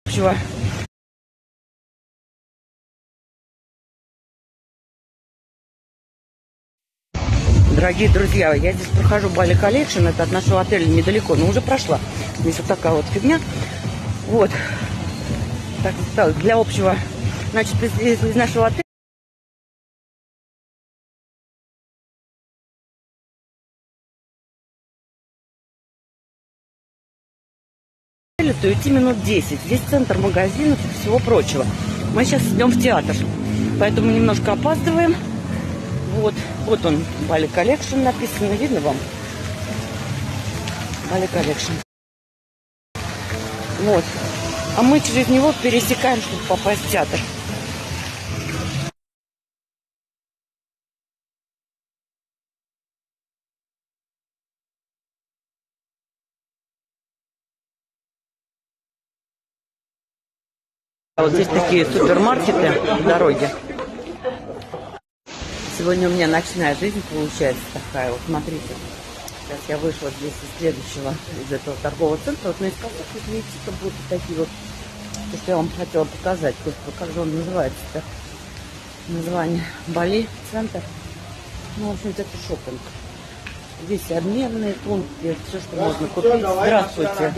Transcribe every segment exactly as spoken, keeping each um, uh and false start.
Чего? Дорогие друзья, я здесь прохожу Бали Коллекшн, это от нашего отеля недалеко, но уже прошла. Здесь вот такая вот фигня. Вот. Так, так, для общего, значит, из, из нашего отеля то идти минут десять. Здесь центр магазинов и всего прочего. Мы сейчас идем в театр, поэтому немножко опаздываем. Вот, вот он, Бали Коллекшн написано, видно вам? Бали Коллекшн. Вот. А мы через него пересекаем, чтобы попасть в театр. Вот здесь такие супермаркеты в дороге. Сегодня у меня ночная жизнь получается такая. Вот смотрите. Сейчас я вышла здесь из следующего, из этого торгового центра. Вот на эскалаторах, вот видите, как будто такие вот, то, что я вам хотела показать. Господи, как же он называется-то? Название Бали центр. Ну, в общем-то, это шопинг. Здесь обменные пункты, все, что можно купить. Здравствуйте.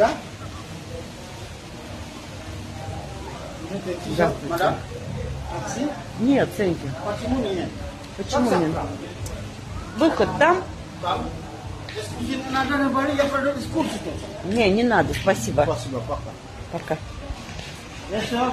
Здравствуйте. Нет, ценки. Почему нет? Почему нет? Выход там? Там. Надо на Бали, я пойду в экскурсию. Не, не надо, спасибо. Спасибо, пока. Пока. Yes,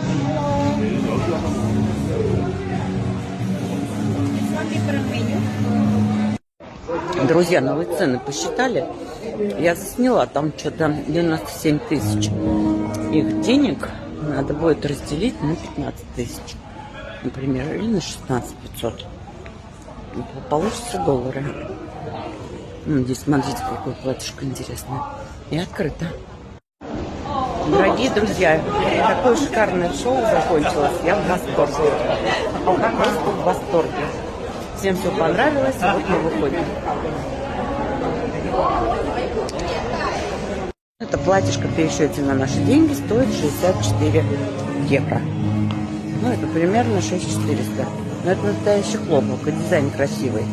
Друзья, ну вы цены посчитали? Я засняла, там что-то девяносто семь тысяч. Их денег надо будет разделить на пятнадцать тысяч, например, или на шестнадцать пятьсот. Получится доллары. Ну, здесь смотрите, какое платьишко интересное. И открыто. Дорогие друзья, такое шикарное шоу закончилось. Я в восторге. Просто в восторге. Всем все понравилось, вот мы выходим. Это платьишко в пересчете на наши деньги стоит шестьдесят четыре евро. Ну, это примерно шесть тысяч четыреста. Но это настоящий хлопок, и дизайн красивый.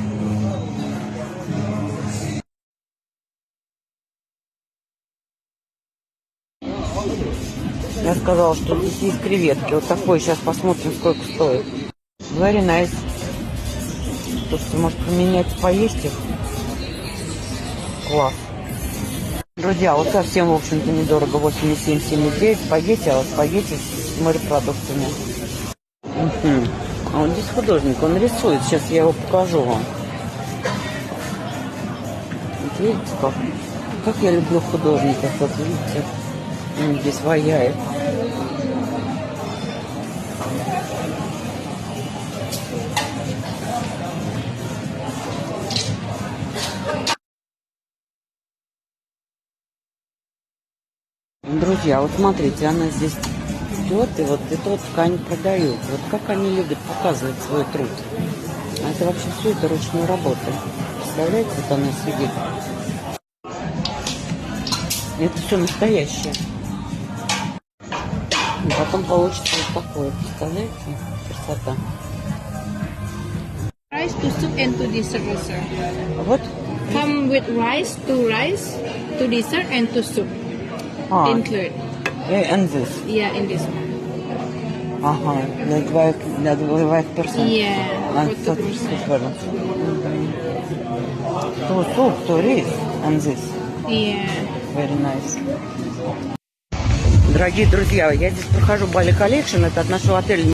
Я сказала, что здесь есть креветки. Вот такой, сейчас посмотрим, сколько стоит. Very nice. Слушайте, может поменять, поесть их? Класс. Друзья, вот совсем, в общем-то, недорого. восемьдесят семь семьдесят девять спагетти, а вот спагетти с морепродуктами. Угу. А вот здесь художник, он рисует. Сейчас я его покажу вам. Вот видите, как? Как я люблю художников. Вот видите, он здесь ваяет. Друзья, вот смотрите, она здесь идет, и вот эту вот ткань продают. Вот как они любят показывать свой труд. А это вообще все это ручной работы. Представляете, вот она сидит. Это все настоящее. И потом получится вот такое. Представляете? Красота. Rice to soup and to dessert, sir. Вот. Come with rice to rice, to dessert and to soup. А, Include. and this. Yeah, in this one. Ага, для двоих, для двоих персон. Yeah, А, for two person. супер. То суп, то рис, and this. Yeah. Very nice. Дорогие друзья, я здесь прохожу Бали Коллекшн, это от нашего отеля